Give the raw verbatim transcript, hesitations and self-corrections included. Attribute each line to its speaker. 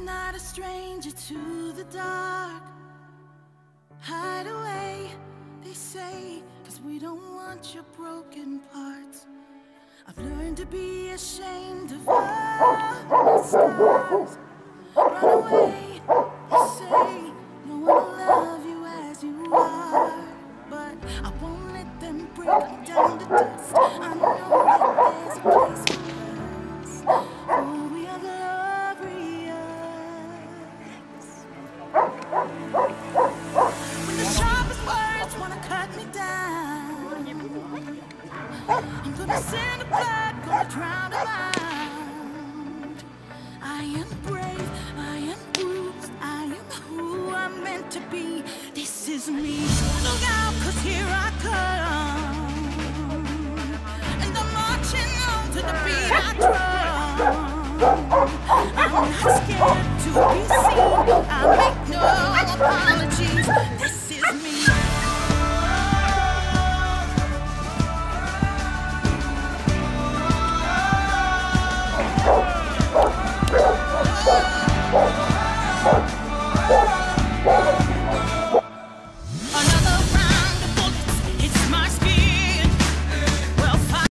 Speaker 1: not a stranger to the dark. Hide away, they say, 'cause we don't want your broken parts. I've learned to be ashamed of all my scars. Run away, they say, no one will love you as you are. But I won't let them break me down to dust. I know that there's a place for us. Oh, we are glorious. When the sharpest words wanna cut me down, I'm gonna send the blood, gonna drown them out. I am brave, I am bruised, I am who I'm meant to be. This is me. Look out, 'cause here I come. And I'm marching on to the beat I drum. I'm not scared to be seen. I make no apologies.